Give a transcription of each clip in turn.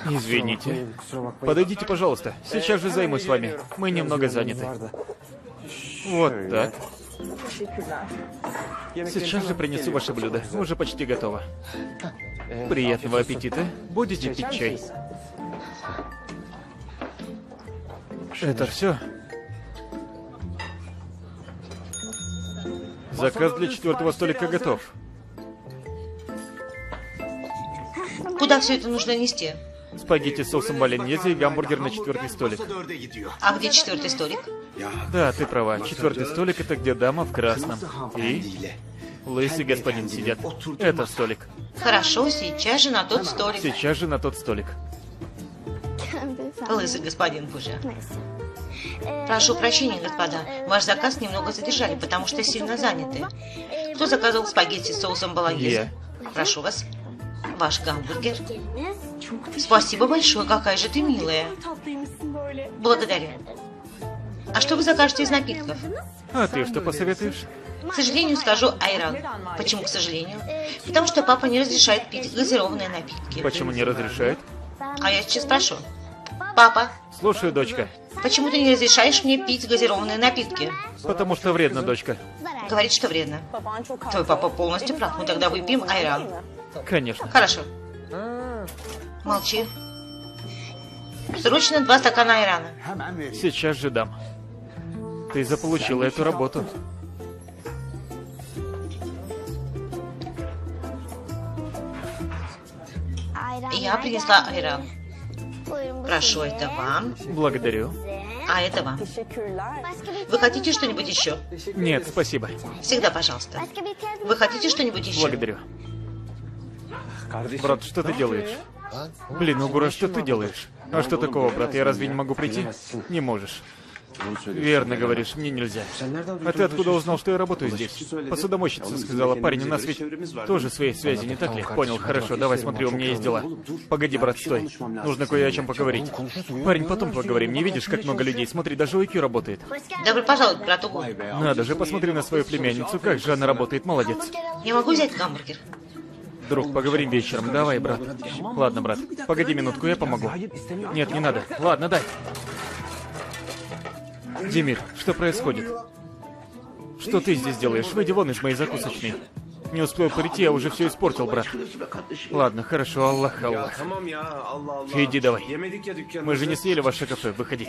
Извините. Подойдите, пожалуйста. Сейчас же займусь вами. Мы немного заняты. Вот так. Сейчас же принесу ваше блюдо. Уже почти готово. Приятного аппетита. Будете пить чай? Это все? Заказ для 4-го столика готов. Куда все это нужно нести? Спагетти с соусом болоньезе и гамбургер на 4-й столик. А где 4-й столик? Да, ты права. 4-й столик — это где дама в красном. И лысый господин сидят. Это столик. Хорошо, сейчас же на тот столик. Сейчас же на тот столик. Лысый господин Пужа. Прошу прощения, господа. Ваш заказ немного задержали, потому что сильно заняты. Кто заказывал спагетти с соусом болоньезе? Прошу вас. Ваш гамбургер. Спасибо большое, какая же ты милая. Благодарю. А что вы закажете из напитков? А ты что посоветуешь? К сожалению, скажу айран. Почему к сожалению? Потому что папа не разрешает пить газированные напитки. Почему не разрешает? А я сейчас спрошу. Папа, Слушаю, дочка. почему ты не разрешаешь мне пить газированные напитки? Потому что вредно, дочка. Говорит, что вредно. Твой папа полностью прав. Мы тогда выпьем айран. Конечно. Хорошо. Молчи. Срочно 2 стакана айрана. Сейчас же дам. Ты заполучила эту работу. Я принесла айран. Прошу, это вам. Благодарю. А это вам. Вы хотите что-нибудь еще? Нет, спасибо. Всегда, пожалуйста. Вы хотите что-нибудь еще? Благодарю. Брат, что ты делаешь? Блин, Угура, что ты делаешь? А что такого, брат? Я разве не могу прийти? Не можешь. Верно говоришь, мне нельзя. А ты откуда узнал, что я работаю здесь? Посудомойщица сказала, парень, у нас ведь тоже свои связи, не так ли? Понял, хорошо, давай смотри, у меня есть дела. Погоди, брат, стой. Нужно кое о чем поговорить. Парень, потом поговорим, не видишь, как много людей? Смотри, даже IQ работает. Добро пожаловать, брат Угу. Надо же, посмотри на свою племянницу, как же она работает, молодец. Я могу взять гамбургер? Друг, поговорим вечером, давай, брат. Ладно, брат, погоди минутку, я помогу. Нет, не надо. Ладно, дай. Демир, что происходит? Что ты здесь делаешь? Выйди вон из моей закусочной. Не успел прийти, я уже все испортил, брат. Ладно, хорошо, Аллах, Аллах. Иди давай. Мы же не съели ваше кафе, выходи.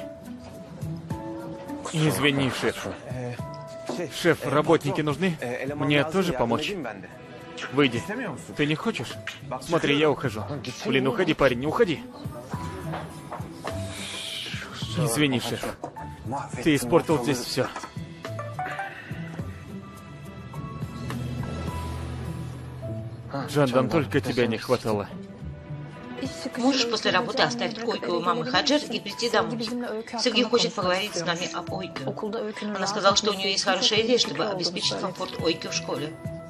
Извини, шеф. Шеф, работники нужны? Мне тоже помочь? Выйди. Ты не хочешь? Смотри, я ухожу. Блин, уходи, парень, не уходи. Извини, шеф. Ты испортил здесь все. Джандан, только тебя не хватало. Можешь после работы оставить койку у мамы Хаджер и прийти домой. Сергей хочет поговорить с нами об Ойке. Она сказала, что у нее есть хорошая идея, чтобы обеспечить комфорт Ойке в школе.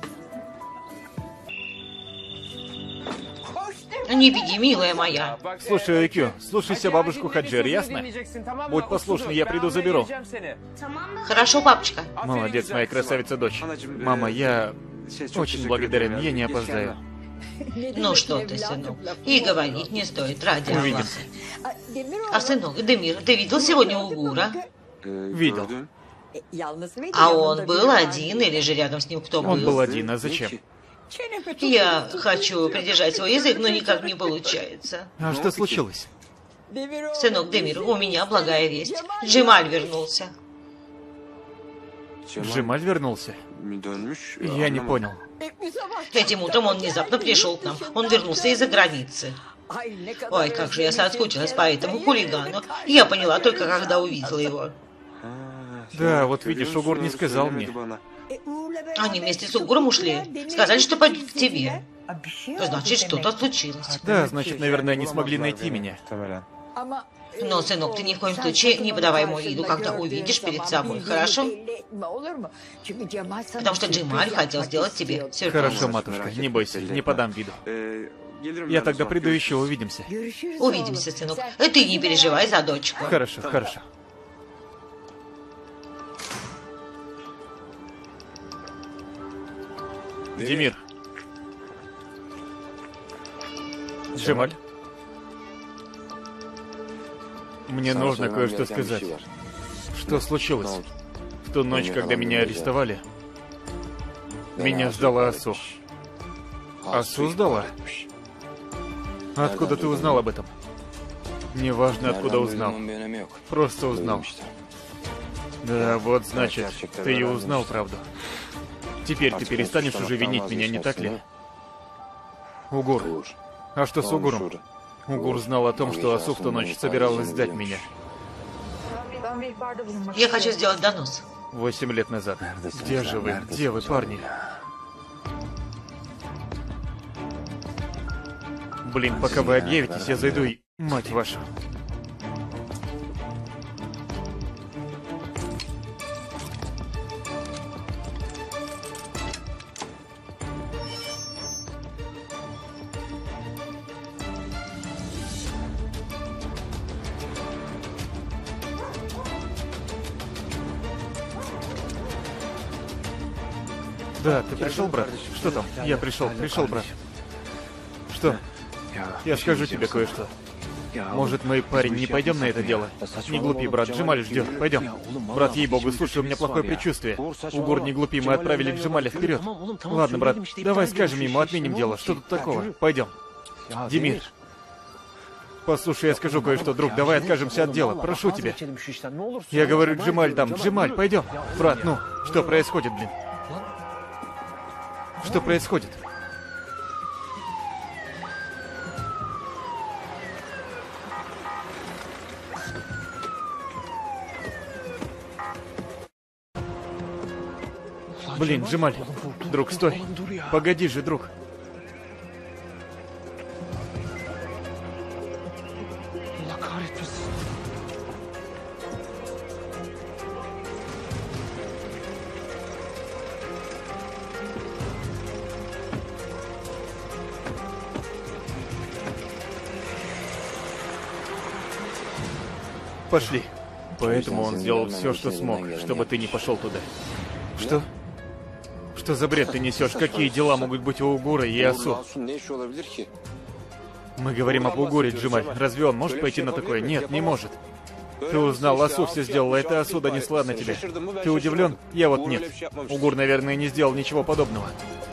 Не беги, милая моя. Слушай, Айкю, слушайся бабушку Хаджер, ясно? Будь послушный, я приду заберу. Хорошо, папочка. Молодец, моя красавица-дочь. Мама, я очень благодарен, я не опоздаю. Ну что ты, сынок, и говорить не стоит, ради Аллаха. Увидимся. А сынок, Демир, ты видел сегодня Угура? Видел. А он был один или же рядом с ним кто был? Он был один, а зачем? Я хочу придержать свой язык, но никак не получается. А что случилось? Сынок Демир, у меня благая весть. Джемаль вернулся. Джемаль вернулся? Я не понял. Этим утром он внезапно пришел к нам. Он вернулся из-за границы. Ой, как же я соскучилась по этому хулигану. Я поняла только, когда увидела его. Да, вот видишь, Угур не сказал мне. Они вместе с Угуром ушли. Сказали, что пойдут к тебе. Значит, что-то случилось. Да, значит, наверное, они смогли найти меня. Но, сынок, ты ни в коем случае не подавай ему виду, когда увидишь перед собой, хорошо? Потому что Джемаль хотел сделать тебе сюрприз. Хорошо, матушка, не бойся, не подам виду. Я тогда приду еще, увидимся. Увидимся, сынок. И ты не переживай за дочку. Хорошо, хорошо. Демир. Джемаль. Мне нужно кое-что сказать. Что случилось? В ту ночь, когда меня арестовали, меня сдала Асу. Асу сдала? Откуда ты узнал об этом? Неважно, откуда узнал. Просто узнал. Да, вот значит, ты и узнал правду. Теперь ты перестанешь уже винить меня, не так ли? Угур. А что с Угуром? Угур знал о том, что Асу в ту ночь собиралась сдать меня. Я хочу сделать донос. 8 лет назад. Где же вы? Где вы, парни? Блин, пока вы объявитесь, я зайду и... Мать вашу. Да, ты пришел, брат? Что там? Я пришел, брат. Что? Я скажу тебе кое-что. Может, мы, парень, не пойдем на это дело? Не глупи, брат, Джемаль ждет. Пойдем. Брат, ей-богу, слушай, у меня плохое предчувствие. Угур, не глупи, мы отправили Джемаля вперед. Ладно, брат, давай скажем ему, отменим дело. Что тут такого? Пойдем. Демир. Послушай, я скажу кое-что, друг, давай откажемся от дела, прошу тебя. Я говорю, Джемаль там, Джемаль, пойдем. Брат, ну, что происходит, блин? Что происходит? Блин, Джемаль. Друг, стой. Погоди же, друг. Пошли. Поэтому он сделал все, что смог, чтобы ты не пошел туда. Что? Что за бред ты несешь? Какие дела могут быть у Угура и Асу? Мы говорим об Угуре, Джемаль. Разве он может пойти на такое? Нет, не может. Ты узнал, Асу все сделала, это Асу донесла на тебя. Ты удивлен? Я вот нет. Угур, наверное, не сделал ничего подобного.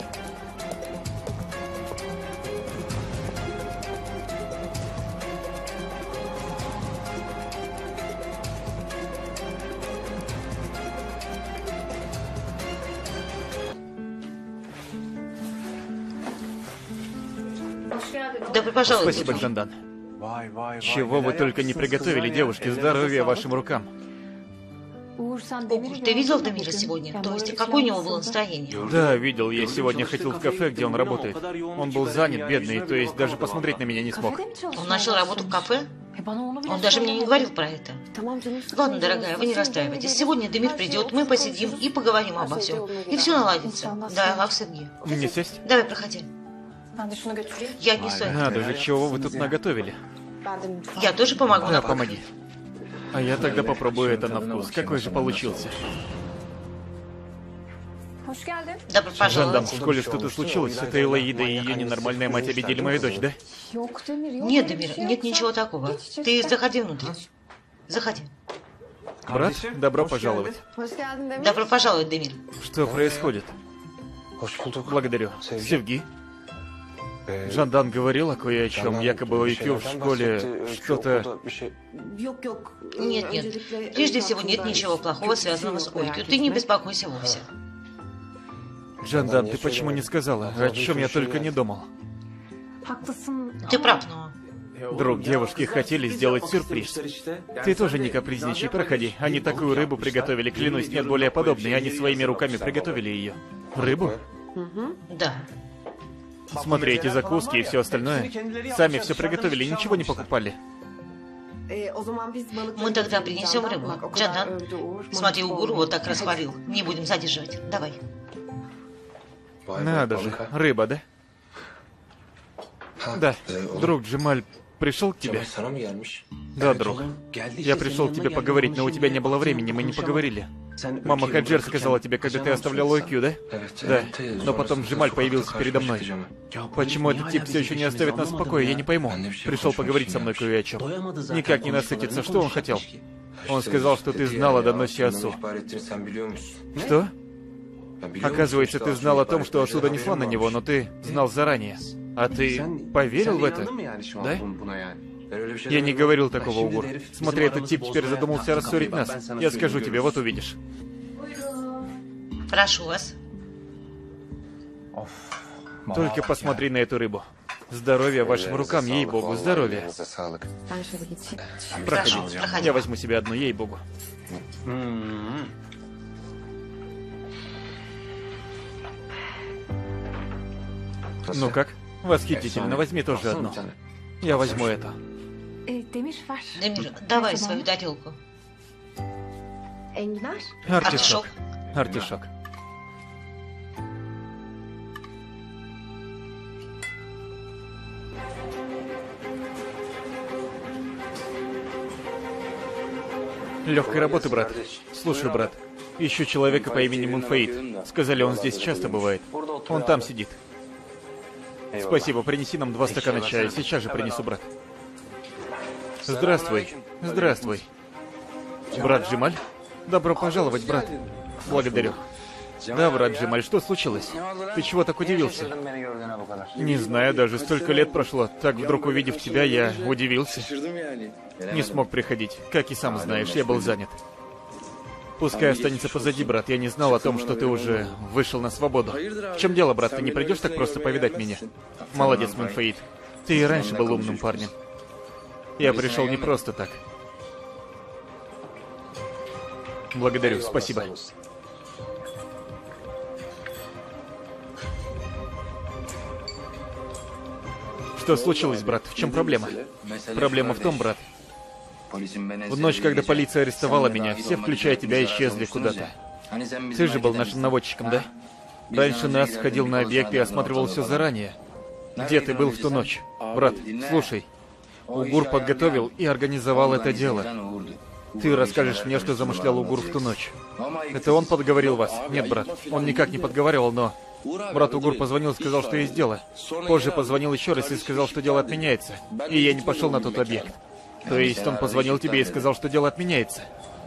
Добро пожаловать. Спасибо, Джандан. Чего вы только не приготовили, девушки, здоровья вашим рукам. Угур, ты видел Дамира сегодня? То есть, какое у него было настроение? Да, видел. Я сегодня ходил в кафе, где он работает. Он был занят, бедный, то есть даже посмотреть на меня не смог. Он начал работу в кафе? Он даже мне не говорил про это. Ладно, дорогая, вы не расстраивайтесь. Сегодня Демир придет, мы посидим и поговорим обо всем. И все наладится. Да, Лав Сергей. Мне сесть? Давай, проходи. Я отнесу это. Надо же, чего вы тут наготовили? Я тоже помогу. Да, помоги. А я тогда попробую это на вкус. Какой же получился? Добро Жандарм, пожаловать. в школе что-то случилось? Это Элоида и ее ненормальная мать обидели мою дочь, да? Нет, Демир, нет ничего такого. Ты заходи внутрь. Заходи. Брат, добро пожаловать. Добро пожаловать, Демир. Что происходит? Благодарю. Севги? Жандан говорила кое о чем, якобы у Икю в школе что-то... Нет, нет. Прежде всего, нет ничего плохого, связанного с Ойкю. Ты не беспокойся вовсе. Жандан, ты почему не сказала? О чем я только не думал. Ты прав, но... Друг, девушки хотели сделать сюрприз. Ты тоже не капризничай, проходи. Они такую рыбу приготовили, клянусь, нет более подобной. Они своими руками приготовили ее. Рыбу? Да. Смотри, эти закуски и все остальное. Сами все приготовили, ничего не покупали. Мы тогда принесем рыбу. Джандан, смотри, Угур вот так расхвалил. Не будем задерживать. Давай. Надо же, рыба, да? Да, друг Джемаль пришел к тебе? Да, друг. Я пришел к тебе поговорить, но у тебя не было времени, мы не поговорили. Мама Хаджер сказала тебе, когда ты оставлял Окью, да? Да. Но потом Джемаль появился передо мной. Почему этот тип все еще не оставит нас в покое, я не пойму. Пришел поговорить со мной кое о чем. Никак не насытиться. Что он хотел? Он сказал, что ты знал о доносе отцу. Что? Оказывается, ты знал о том, что Асу донесла на него, но ты знал заранее. А ты поверил в это? Да? Я не говорил такого, Угур. Смотри, этот тип теперь задумался рассорить нас. Я скажу тебе, вот увидишь. Прошу вас. Только посмотри на эту рыбу. Здоровья вашим рукам, ей-богу, здоровья. Проходи. Проходи. Я возьму себе одну, ей-богу. Ну как? Восхитительно, возьми тоже одну. Я возьму эту. Демир, давай свою тарелку. Артишок. Артишок. Легкой работы, брат. Слушай, брат, ищу человека по имени Мунфаид. Сказали, он здесь часто бывает. Он там сидит. Спасибо, принеси нам 2 стакана чая. Сейчас же принесу, брат. Здравствуй. Здравствуй. Брат Джемаль? Добро пожаловать, брат. Благодарю. Да, брат Джемаль, что случилось? Ты чего так удивился? Не знаю, даже столько лет прошло. Так вдруг увидев тебя, я удивился. Не смог приходить. Как и сам знаешь, я был занят. Пускай останется позади, брат. Я не знал о том, что ты уже вышел на свободу. В чем дело, брат? Ты не придешь так просто повидать меня? Молодец, Мунфаид. Ты и раньше был умным парнем. Я пришел не просто так. Благодарю, спасибо. Что случилось, брат? В чем проблема? Проблема в том, брат. В ночь, когда полиция арестовала меня, все, включая тебя, исчезли куда-то. Ты же был нашим наводчиком, да? Раньше нас ходил на объект и осматривал все заранее. Где ты был в ту ночь? Брат, слушай. Угур подготовил и организовал это дело. Ты расскажешь мне, что замышлял Угур в ту ночь. Это он подговорил вас? Нет, брат, он никак не подговаривал, но... Брат Угур позвонил и сказал, что есть дело. Позже позвонил еще раз и сказал, что дело отменяется. И я не пошел на тот объект. То есть он позвонил тебе и сказал, что дело отменяется.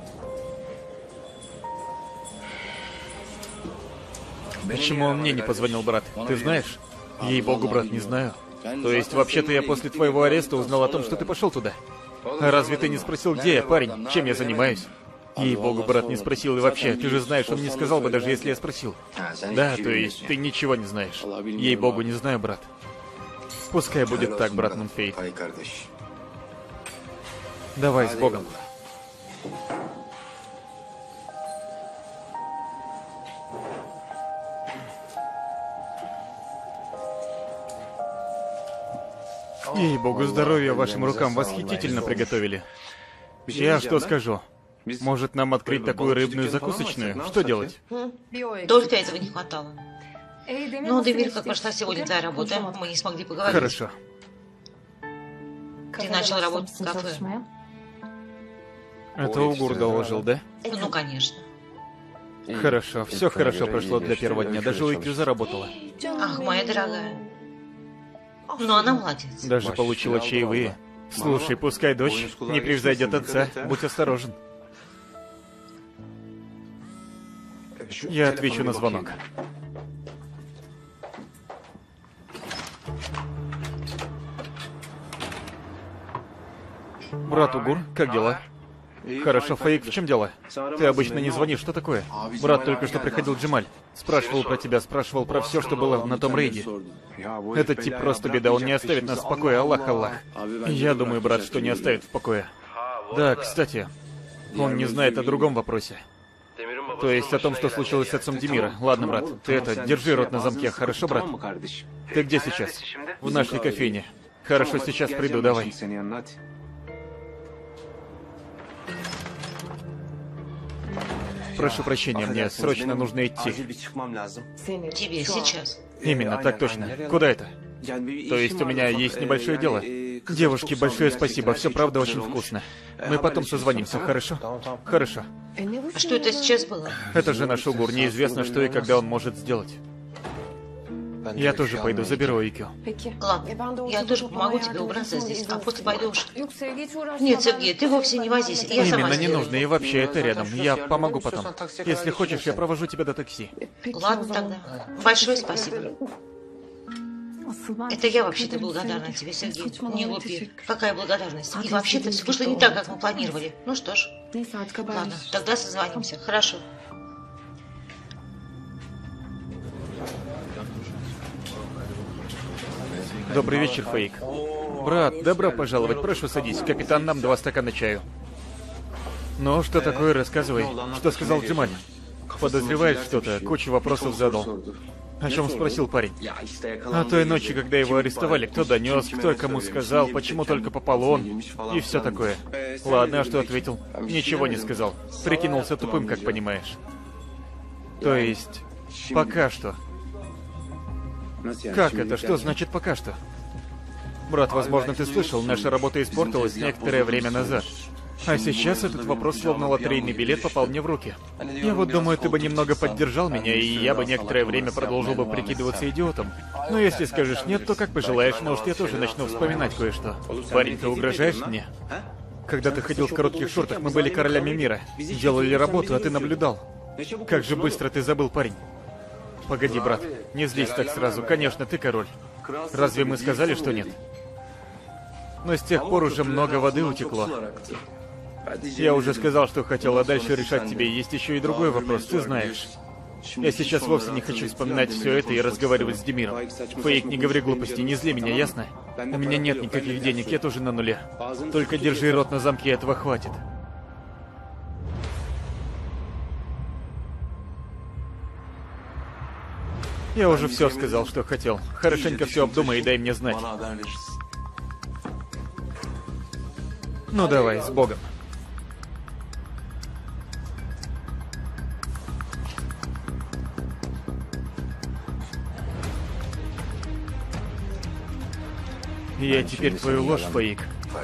Почему он мне не позвонил, брат? Ты знаешь? Ей-богу, брат, не знаю. То есть, вообще-то я после твоего ареста узнал о том, что ты пошел туда. А разве ты не спросил, где я, парень? Чем я занимаюсь? Ей-богу, брат, не спросил. И вообще, ты же знаешь, он не сказал бы, даже если я спросил. Да, то есть, ты ничего не знаешь. Ей-богу, не знаю, брат. Пускай будет так, брат Мунфаид. Давай, с Богом. Ей-богу, здоровья вашим рукам, восхитительно приготовили. Я что скажу? Может, нам открыть такую рыбную закусочную? Что делать? Только этого не хватало. Ну, Демир, как пошла сегодня твоя работа, мы не смогли поговорить. Хорошо. Ты начал работать в кафе. Это Угур доложил, да? Ну, конечно. Хорошо, все хорошо прошло для первого дня. Даже Уикью заработала. Ах, моя дорогая. Ну, она молодец. Даже получила чаевые. Слушай, пускай дочь не превзойдет отца. Будь осторожен. Я отвечу на звонок. Брат Угур, как дела? Хорошо, Фаик, в чем дело? Ты обычно не звонишь, что такое? Брат, только что приходил Джемаль. Спрашивал про тебя, спрашивал про все, что было на том рейде. Этот тип просто беда, он не оставит нас в покое, Аллах, Аллах. Я думаю, брат, что не оставит в покое. Да, кстати, он не знает о другом вопросе. То есть о том, что случилось с отцом Демира. Ладно, брат, ты это, держи рот на замке, хорошо, брат? Ты где сейчас? В нашей кофейне. Хорошо, сейчас приду, давай. Прошу прощения, мне срочно нужно идти. Тебе сейчас. Именно, так точно. Куда это? То есть у меня есть небольшое дело. Девушки, большое спасибо, все правда очень вкусно. Мы потом созвонимся, хорошо? Хорошо. А что это сейчас было? Это же наш Угур, неизвестно, что и когда он может сделать. Я тоже пойду, заберу Ойкю. Ладно, я тоже помогу тебе убраться здесь, а после пойдешь. Нет, Сергей, ты вовсе не возись, я сама Именно, не сделаю. нужно, и вообще это рядом. Я помогу потом. Если хочешь, я провожу тебя до такси. Ладно тогда. Большое спасибо. Это я вообще-то благодарна тебе, Сергей. Не глупи. Какая благодарность? И вообще-то все вышло не так, как мы планировали. Ну что ж. Ладно, тогда созвонимся. Хорошо. Добрый вечер, Фейк. Брат, добро пожаловать, прошу садись. Капитан, нам 2 стакана чаю. Ну, что такое, рассказывай. Что сказал Джемаль? Подозревает что-то, кучу вопросов задал. О чем спросил парень? О той ночи, когда его арестовали, кто донес, кто кому сказал, почему только попал он, и все такое. Ладно, а что ответил? Ничего не сказал. Прикинулся тупым, как понимаешь. То есть, пока что. Как это? Что значит пока что? Брат, возможно, ты слышал, наша работа испортилась некоторое время назад. А сейчас этот вопрос, словно лотерейный билет, попал мне в руки. Я вот думаю, ты бы немного поддержал меня, и я бы некоторое время продолжил бы прикидываться идиотом. Но если скажешь нет, то как пожелаешь, может, я тоже начну вспоминать кое-что. Парень, ты угрожаешь мне? Когда ты ходил в коротких шортах, мы были королями мира. Делали работу, а ты наблюдал. Как же быстро ты забыл, парень. Погоди, брат, не злись так сразу. Конечно, ты король. Разве мы сказали, что нет? Но с тех пор уже много воды утекло. Я уже сказал, что хотел, а дальше решать тебе. Есть еще и другой вопрос, ты знаешь. Я сейчас вовсе не хочу вспоминать все это и разговаривать с Демиром. Фейк, не говори глупости, не зли меня, ясно? У меня нет никаких денег, я тоже на нуле. Только держи рот на замке, этого хватит. Я уже все сказал, что хотел. Хорошенько все обдумай и дай мне знать. Ну давай, с Богом. Я теперь твою ложь, Фейк.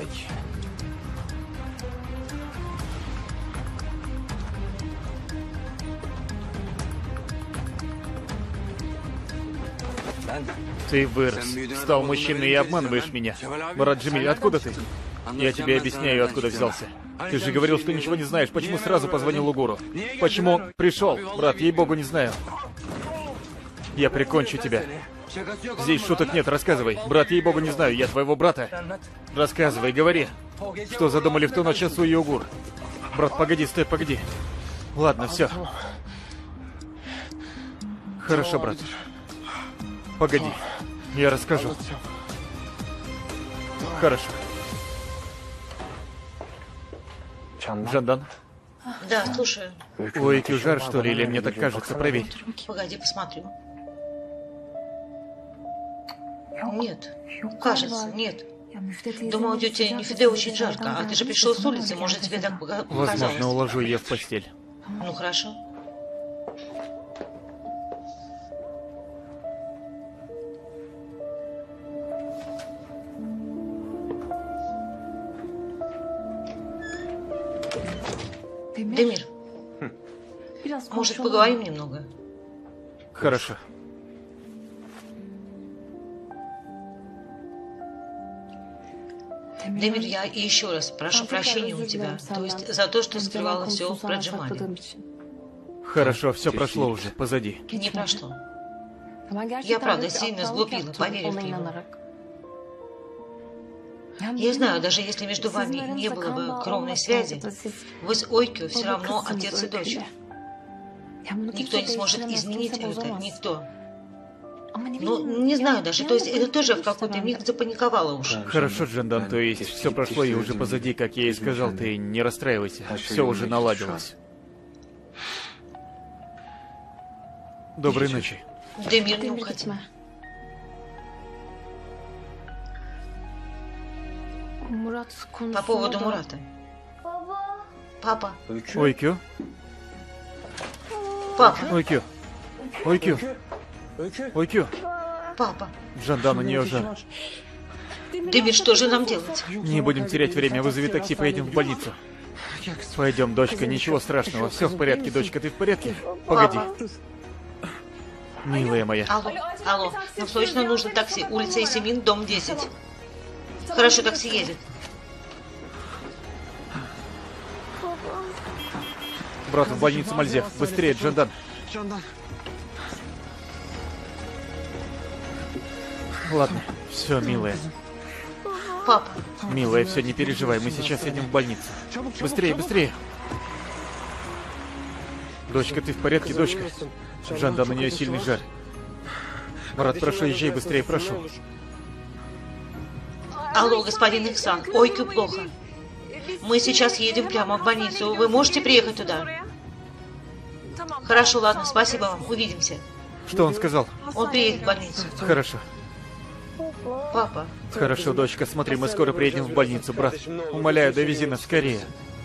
Ты вырос, стал мужчиной и обманываешь меня. Брат Джемиль, откуда ты? Я тебе объясняю, откуда взялся. Ты же говорил, что ничего не знаешь. Почему сразу позвонил Угуру? Почему пришел? Брат, ей-богу, не знаю. Я прикончу тебя. Здесь шуток нет, рассказывай. Брат, ей-богу, не знаю, я твоего брата. Рассказывай, говори. Что задумали в ту ночь Асу и Угур? Брат, погоди, стой, погоди. Ладно, все. Хорошо, брат. Погоди, я расскажу. Хорошо. Жандан? Да, слушаю. У Ойкю жар, что ли, или мне так кажется? Проверь. Погоди, посмотрю. Нет. Кажется, нет. Думаю, тетя Нефиде очень жарко, а ты же пришел с улицы, может, тебе так показалось. Возможно, уложу ее в постель. Ну, хорошо. Демир, может, поговорим немного? Хорошо. Демир, я еще раз прошу прощения у тебя, то есть за то, что скрывала все про Джемали. Хорошо, все прошло уже, позади. Не прошло. Я, правда, сильно сглупила, поверив ему. Я знаю, даже если между вами не было бы кровной связи, вы с Ойкю все равно отец и дочь. Никто не сможет изменить это, никто. Ну, не знаю даже, то есть это тоже в какой-то миг запаниковало уж. Хорошо, Джандан, то есть все прошло и уже позади, как я и сказал, ты не расстраивайся, все уже наладилось. Доброй ночи. Демир, не уходи. По поводу Мурата. Папа. Ойкю? Папа. Ойкю? Ойкю? Ойкю? Папа. Жандан, у нее жар. Демир, что же нам делать? Не будем терять время, вызови такси, поедем в больницу. Пойдем, дочка, ничего страшного. Все в порядке, дочка, ты в порядке? Погоди. Милая моя. Алло, нам срочно нужно такси. Улица Исемин, дом 10. Хорошо, такси едет. Брат, в больницу Мальзев. Быстрее, Джандан. Ладно, все, милая. Папа. Милая, все, не переживай, мы сейчас едем в больницу. Быстрее, быстрее. Дочка, ты в порядке, дочка? Джандан, у нее сильный жар. Брат, прошу, езжай быстрее, прошу. Алло, господин Ихсан. Ой, как плохо. Мы сейчас едем прямо в больницу. Вы можете приехать туда? Хорошо, ладно, спасибо вам. Увидимся. Что он сказал? Он приедет в больницу. Хорошо. Папа. Хорошо, дочка, смотри, мы скоро приедем в больницу, брат. Умоляю, довези нас скорее.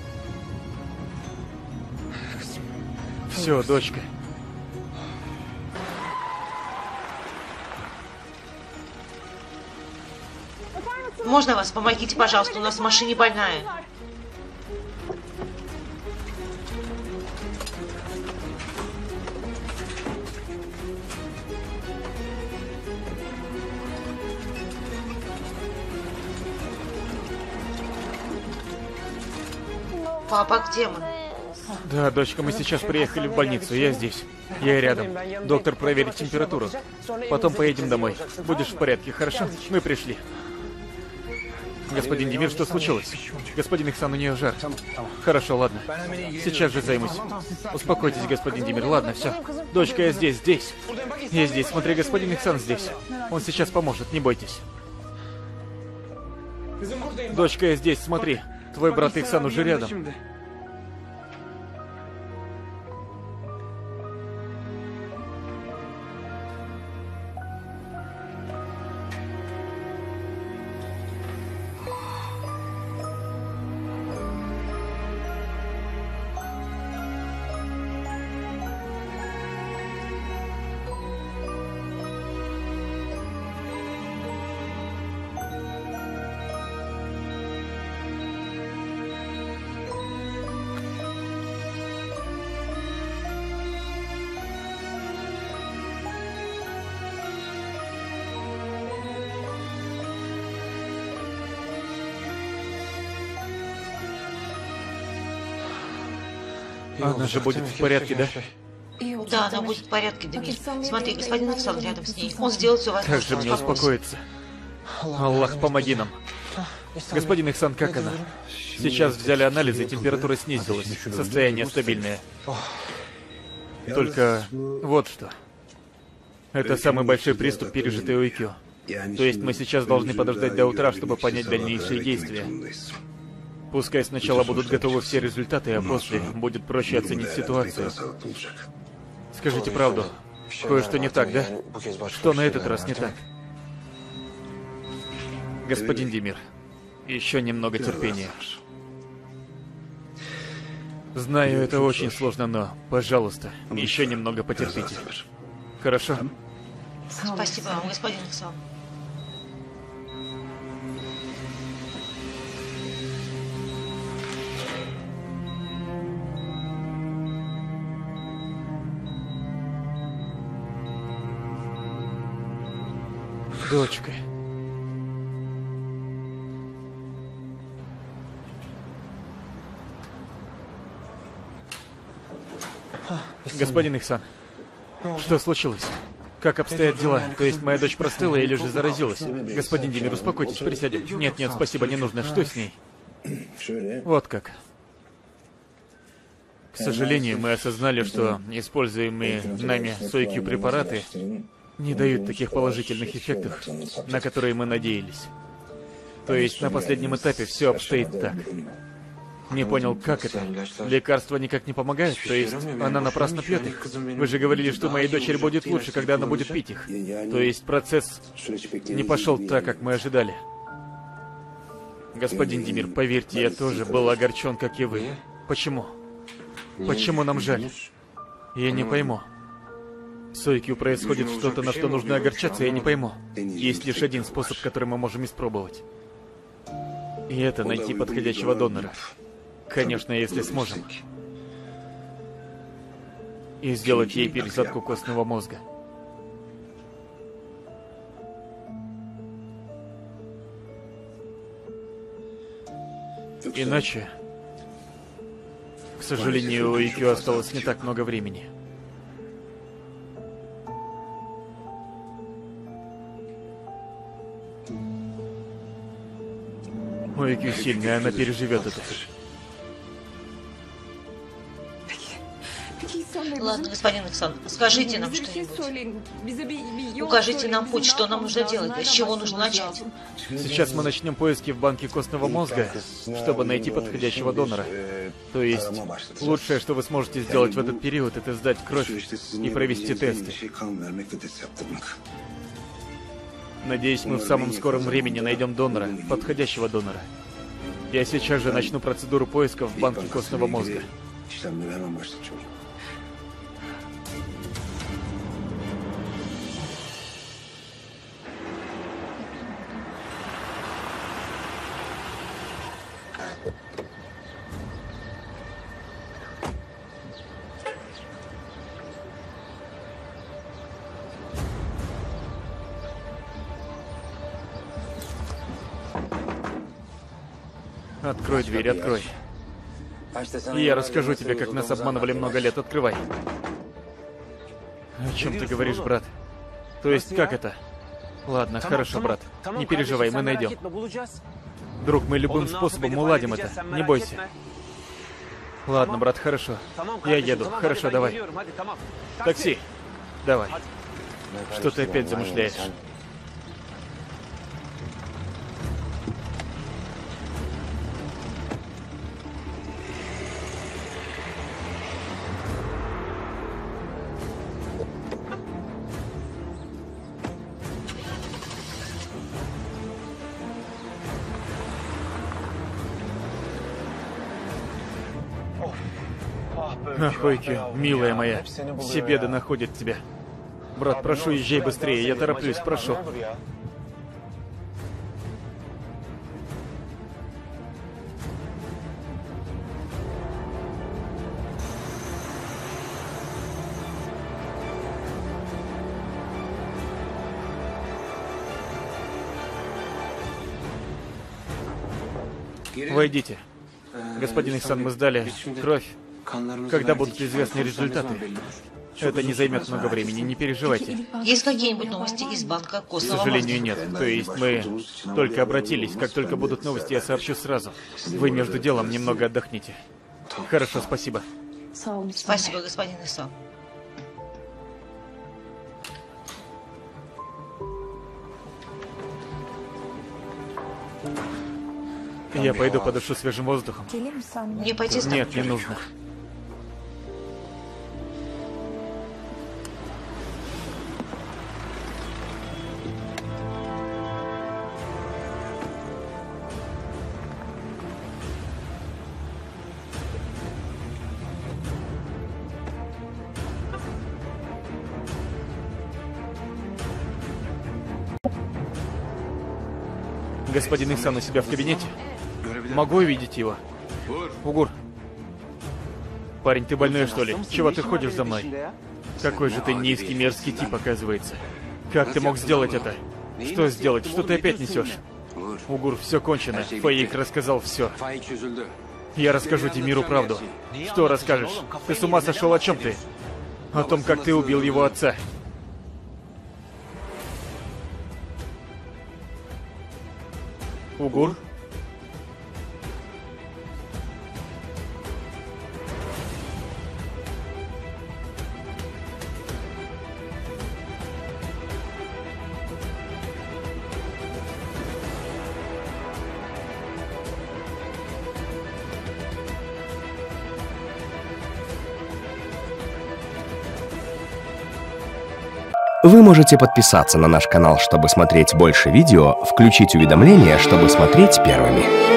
Все, дочка. Можно вас? Помогите, пожалуйста, у нас в машине больная. Папа, где мы? Да, дочка, мы сейчас приехали в больницу, я здесь. Я рядом. Доктор проверит температуру. Потом поедем домой. Будешь в порядке, хорошо? Мы пришли. Господин Демир, что случилось? Господин Ихсан, у нее жар. Хорошо, ладно. Сейчас же займусь. Успокойтесь, господин Демир. Ладно, все. Дочка, я здесь, здесь. Я здесь. Смотри, господин Ихсан здесь. Он сейчас поможет, не бойтесь. Дочка, я здесь, смотри. Твой брат Ихсан уже рядом. Она же будет в порядке, да? Да, она будет в порядке, Демир. Смотри, господин Ихсан рядом с ней. Он сделает все возможное. Как же мне успокоиться? Аллах, помоги нам. Господин Ихсан, как она? Сейчас взяли анализы, температура снизилась. Состояние стабильное. Только вот что. Это самый большой приступ, пережитый у ИКЮ. То есть мы сейчас должны подождать до утра, чтобы понять дальнейшие действия. Пускай сначала будут готовы все результаты, а после будет проще оценить ситуацию. Скажите правду. Кое-что не так, да? Что на этот раз не так? Господин Демир, еще немного терпения. Знаю, это очень сложно, но, пожалуйста, еще немного потерпите. Хорошо? Спасибо вам, господин Ихсан. Дочка. Господин Ихсан, что случилось? Как обстоят дела? То есть моя дочь простыла или же заразилась? Господин Демир, успокойтесь, присядем. Нет, нет, спасибо, не нужно. Что с ней? Вот как. К сожалению, мы осознали, что используемые нами Сойкью препараты не дают таких положительных эффектов, на которые мы надеялись. То есть на последнем этапе все обстоит так. Не понял, как это? Лекарства никак не помогают? То есть она напрасно пьет их? Вы же говорили, что моей дочери будет лучше, когда она будет пить их. То есть процесс не пошел так, как мы ожидали. Господин Демир, поверьте, я тоже был огорчен, как и вы. Почему? Почему нам жаль? Я не пойму. Сойкью происходит что-то, на что нужно огорчаться, я не пойму. Есть лишь один способ, который мы можем испробовать. И это найти подходящего донора. Конечно, если сможем. И сделать ей пересадку костного мозга. Иначе, к сожалению, у Икю осталось не так много времени. У Икю сильная, она переживет это. Ладно, господин Иксан, скажите нам что-нибудь. Укажите нам путь, что нам нужно делать, с чего нужно начать. Сейчас мы начнем поиски в банке костного мозга, чтобы найти подходящего донора. То есть, лучшее, что вы сможете сделать в этот период, это сдать кровь и провести тесты. Надеюсь, мы в самом скором времени найдем донора, подходящего донора. Я сейчас же начну процедуру поиска в банке костного мозга. Открой дверь, открой. И я расскажу тебе, как нас обманывали много лет. Открывай. О чем ты говоришь, брат? То есть, как это? Ладно, хорошо, брат. Не переживай, мы найдем. Друг, мы любым способом уладим это. Не бойся. Ладно, брат, хорошо. Я еду. Хорошо, давай. Такси. Давай. Что ты опять замышляешь? Ах, Ойки, милая моя, все беды находят тебя. Брат, прошу, езжай быстрее, я тороплюсь, прошу. Войдите. Господин Иксан, мы сдали кровь. Когда будут известны результаты? Это не займет много времени, не переживайте. Есть какие-нибудь новости из банка К костного сожалению, мозга? нет. То есть мы только обратились. Как только будут новости, я сообщу сразу. Вы между делом немного отдохните. Хорошо, спасибо. Спасибо, господин Иксан. Я пойду подышу свежим воздухом. Мне пойти с тобой? Нет, не нужно. Господин Иксан у себя в кабинете? Могу увидеть его? Угур. Парень, ты больной, что ли? Чего ты ходишь за мной? Какой же ты низкий, мерзкий тип, оказывается. Как ты мог сделать это? Что сделать? Что ты опять несешь? Угур, все кончено. Фаик рассказал все. Я расскажу Тимиру правду. Что расскажешь? Ты с ума сошел? О чем ты? О том, как ты убил его отца. Угур? Вы можете подписаться на наш канал, чтобы смотреть больше видео, включить уведомления, чтобы смотреть первыми.